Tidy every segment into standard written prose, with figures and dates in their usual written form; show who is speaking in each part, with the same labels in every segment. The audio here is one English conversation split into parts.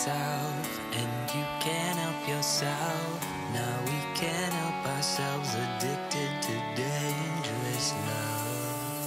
Speaker 1: myself, and you can't help yourself. Now we can't help ourselves, addicted to dangerous love.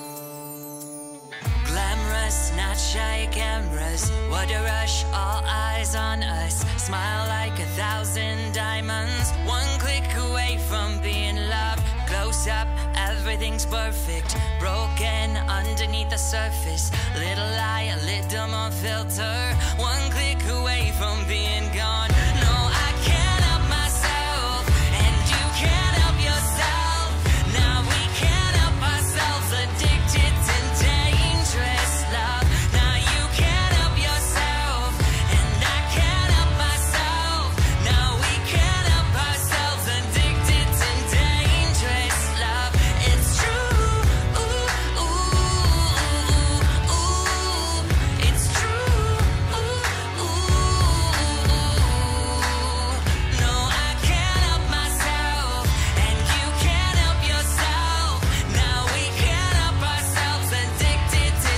Speaker 1: Glamorous, not shy cameras, what a rush, all eyes on us. Smile like 1,000 diamonds, one click away from being loved. Close up, everything's perfect, broken underneath the surface. Little lie, a little more filter, one click away from being gone. No, I can't help myself, and you can't help yourself. Now we can't help ourselves, addicted to dangerous love. Now you can't help yourself, and I can't help myself. Now we can't help ourselves, addicted to dangerous love. It's true, ooh, ooh, ooh. It's true, ooh, ooh. No, I can't help myself, and you can't help yourself. Now we can't help ourselves, addicted to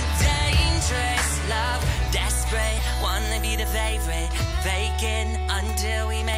Speaker 1: dangerous love. Desperate, wanna be the favorite, faking until we make